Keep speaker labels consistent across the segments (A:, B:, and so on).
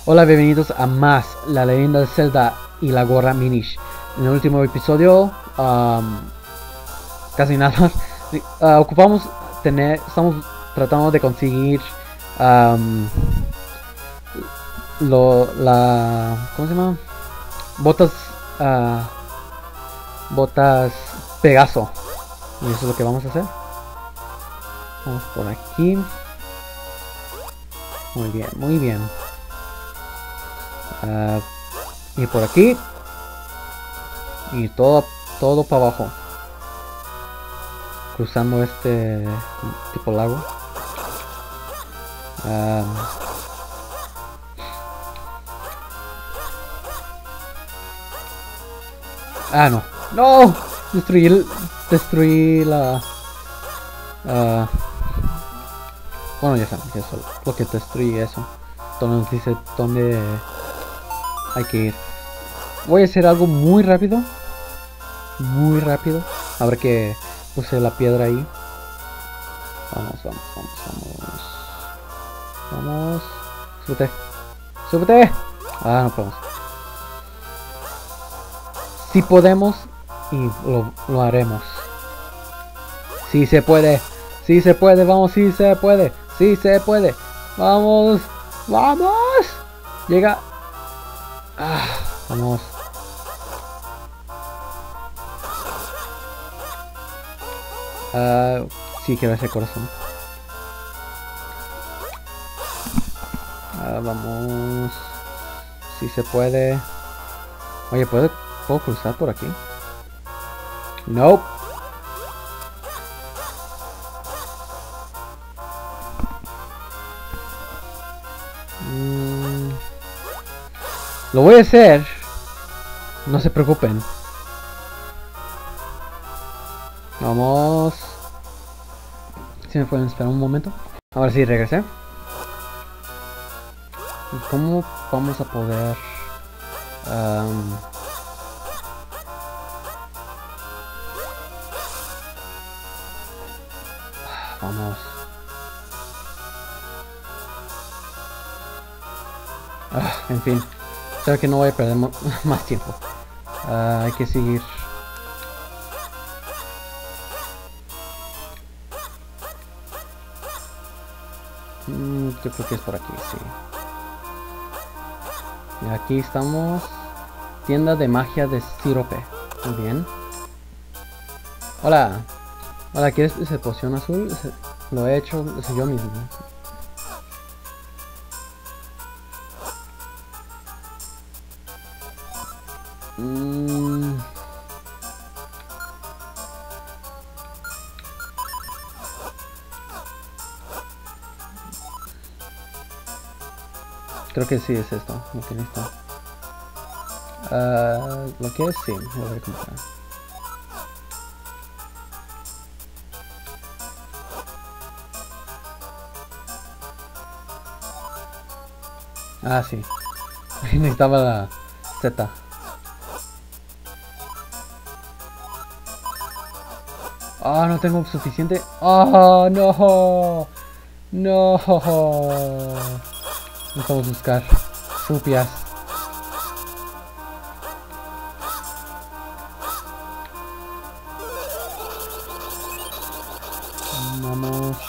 A: Hola, bienvenidos a más La Leyenda de Zelda y la Gorra Minish. En el último episodio, casi nada, estamos tratando de conseguir ¿cómo se llama? Botas Pegaso. Y eso es lo que vamos a hacer. Vamos por aquí. Muy bien, muy bien. Y por aquí. Y todo para abajo. Cruzando este tipo lago. No. ¡No! Destruí la... bueno, ya saben, que eso lo que destruye eso. Entonces nos dice dónde hay que ir. Voy a hacer algo muy rápido. Muy rápido. A ver que puse la piedra ahí. Vamos. Súbete. No podemos. Si podemos. Y lo haremos. Si se puede. Si se puede. Vamos, si se puede. Si se puede. Vamos. Llega. Vamos. Sí, quiero ese corazón. Vamos. Si se puede. Oye, ¿puedo cruzar por aquí? No. Lo voy a hacer. No se preocupen. Vamos. Si me pueden esperar un momento. Ahora sí, regresé. ¿Cómo vamos a poder... vamos. En fin. Creo que no voy a perder más tiempo. Hay que seguir. Yo creo que es por aquí, sí. Y aquí estamos. Tienda de magia de sirope. Muy bien. Hola. Hola, ¿quieres esa poción azul? Lo he hecho yo mismo. Creo que sí es esto, lo que necesito. Lo que es, sí, lo voy a comprar. Sí. Necesitaba la Z. No tengo suficiente. No. No. Vamos a buscar rupias. Vamos.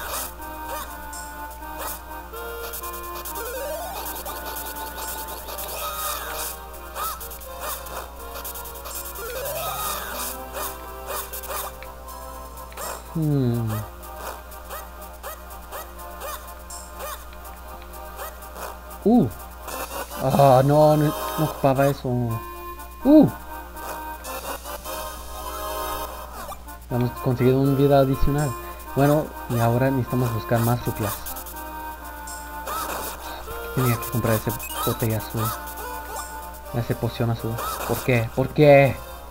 A: No ocupaba eso. Hemos conseguido una vida adicional. Bueno, y ahora necesitamos buscar más rupias. ¿Por qué tenía que comprar ese botella azul? Esa poción azul. ¿Por qué? ¿Por qué?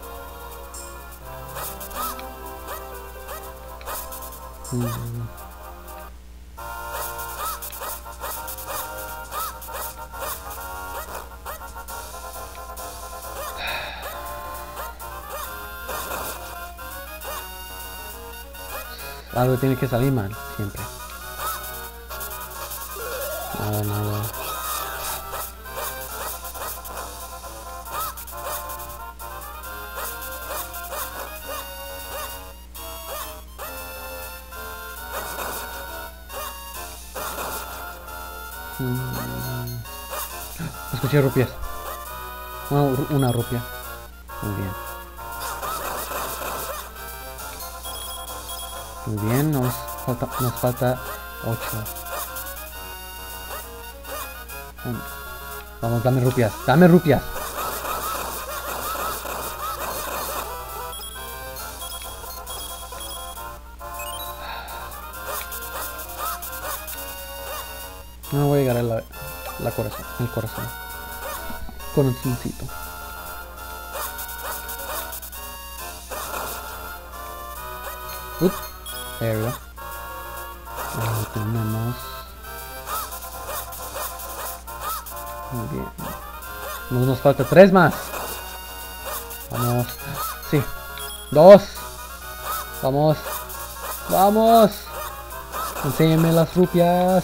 A: Algo tiene que salir mal, siempre. Nada. Escuché rupias. Una rupia. Muy bien. Muy bien, nos falta 8. Vamos, dame rupias. Dame rupias. No voy a llegar a el corazón. Corazoncito. There we go. Ahí tenemos. Muy bien. Nos falta 3 más. Vamos. Sí. 2. Vamos. Vamos. Enséñame las rupias.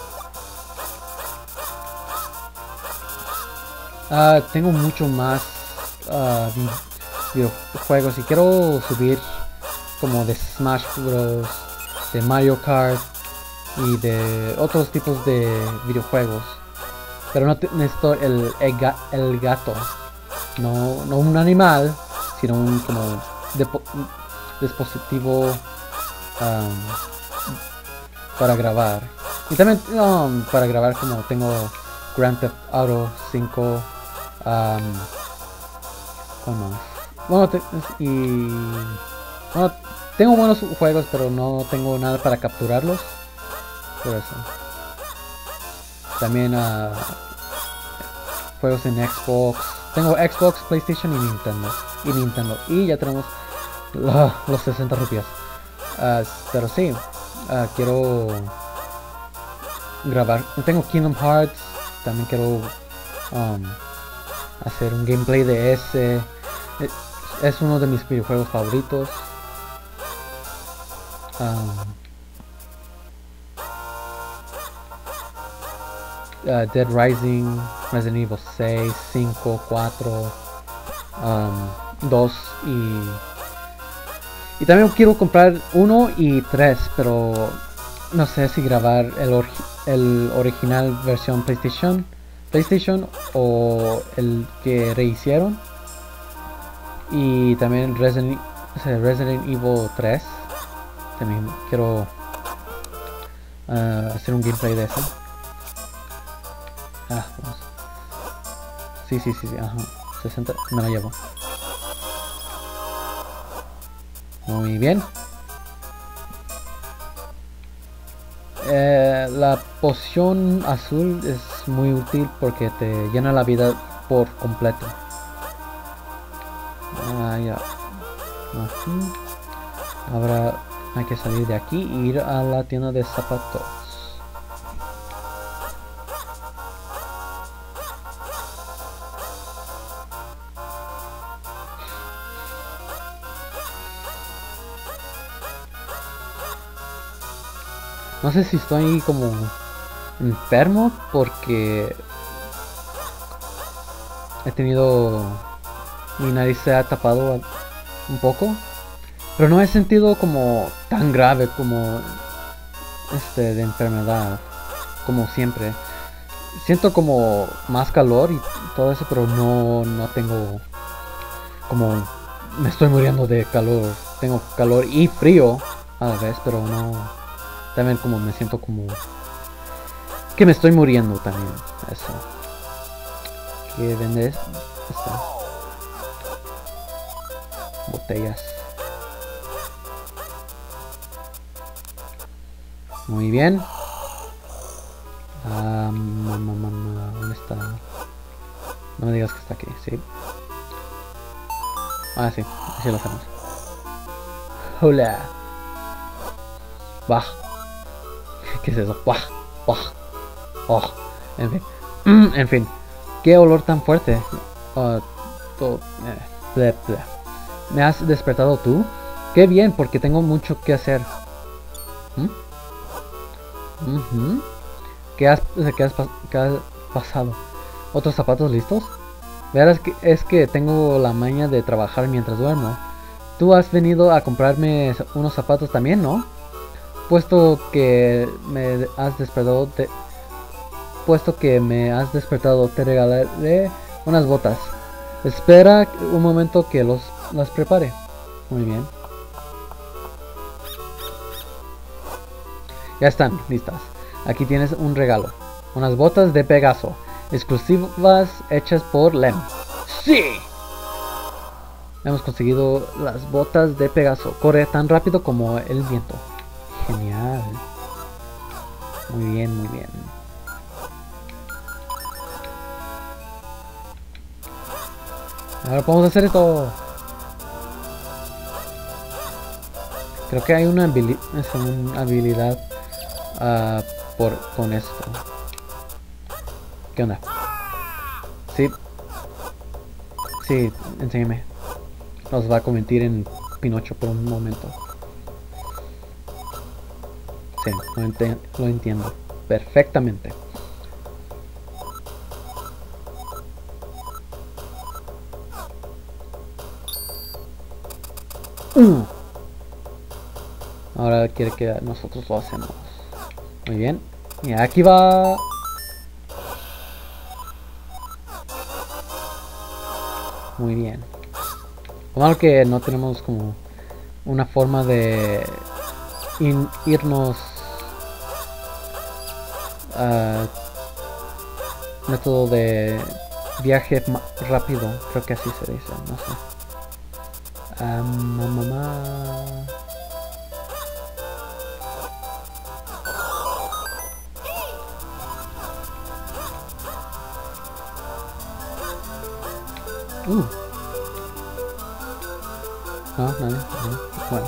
A: Tengo mucho más videojuegos y quiero subir como de Smash Bros, de Mario Kart y de otros tipos de videojuegos, pero no necesito el gato, no un animal, sino un como dispositivo para grabar, y también para grabar como tengo Grand Theft Auto 5, bueno, tengo buenos juegos, pero no tengo nada para capturarlos, por eso. También juegos en Xbox. Tengo Xbox, PlayStation y Nintendo. Y ya tenemos los 60 rupias. Pero sí, quiero grabar. Tengo Kingdom Hearts. También quiero hacer un gameplay de ese. Es uno de mis videojuegos favoritos. Dead Rising, Resident Evil 6, 5, 4, 2 y también quiero comprar 1 y 3, pero no sé si grabar el original versión PlayStation o el que rehicieron, y también Resident Evil 3. También quiero hacer un gameplay de eso. Vamos. Sí, ajá. 60, me la llevo. Muy bien. La poción azul es muy útil porque te llena la vida por completo. Ya. Así. Ahora hay que salir de aquí e ir a la tienda de zapatos. No sé si estoy como enfermo porque he tenido, mi nariz se ha tapado un poco, pero no he sentido como tan grave como de enfermedad como siempre. Siento como más calor y todo eso, pero no tengo como, me estoy muriendo de calor. Tengo calor y frío a la vez, pero no. También como me siento como que me estoy muriendo también. Eso. ¿Qué vendes? Botellas. Muy bien. ¿Dónde está? No me digas que está aquí, ¿sí? Sí, así lo hacemos. Hola. Bah. ¿Qué es eso? Bah. En fin. En fin. ¿Qué olor tan fuerte? ¿Me has despertado tú? Qué bien, porque tengo mucho que hacer. ¿Qué has pasado? ¿Otros zapatos listos? Verás que es que tengo la maña de trabajar mientras duermo. Tú has venido a comprarme unos zapatos también, ¿no? Puesto que me has despertado, puesto que me has despertado, te regalaré unas botas. Espera un momento que las prepare. Muy bien. Ya están listas. Aquí tienes un regalo. Unas botas de Pegaso, exclusivas hechas por Lem. ¡Sí! Hemos conseguido las botas de Pegaso. Corre tan rápido como el viento. Genial. Muy bien, muy bien. Ahora podemos hacer esto. Creo que hay una habilidad con esto. ¿Qué onda? Sí. Sí, enséñame. Nos va a convertir en Pinocho por un momento. Sí, lo entiendo perfectamente. Ahora quiere que nosotros lo hacemos. Muy bien. Y aquí va. Muy bien. Lo malo que no tenemos como una forma de irnos método de viaje rápido, creo que así se dice, no sé. Mamá. No, nadie. No. Bueno.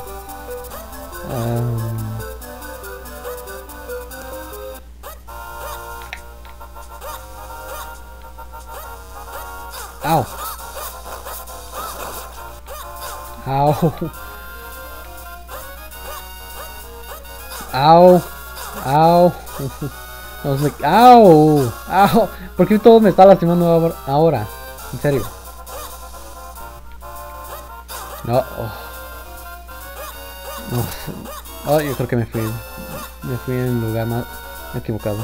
A: Ow. Ow. Ow. Ow. Ow. Ow. ¿Por qué todo me está lastimando ahora? En serio. No. Oh, yo creo que me fui en el lugar más equivocado.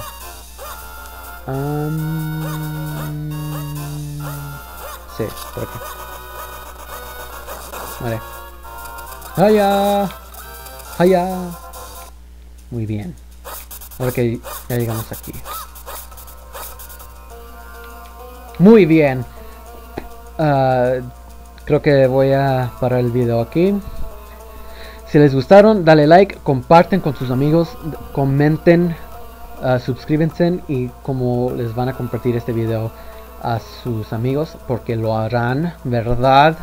A: Sí, por aquí. Vale. ¡Haya! ¡Haya! Muy bien. Ahora que ya llegamos aquí. Muy bien. Creo que voy a parar el video aquí. Si les gustaron, dale like, comparten con sus amigos, comenten, suscríbanse y como les van a compartir este video a sus amigos porque lo harán, ¿verdad?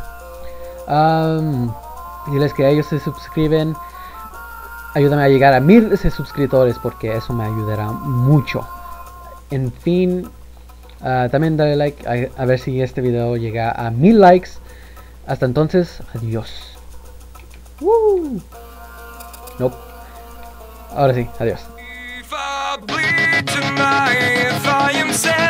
A: Diles que ellos se suscriben. Ayúdame a llegar a 1000 suscriptores porque eso me ayudará mucho. En fin, también dale like a ver si este video llega a 1000 likes. Hasta entonces, adiós. Nope. Ahora sí, adiós.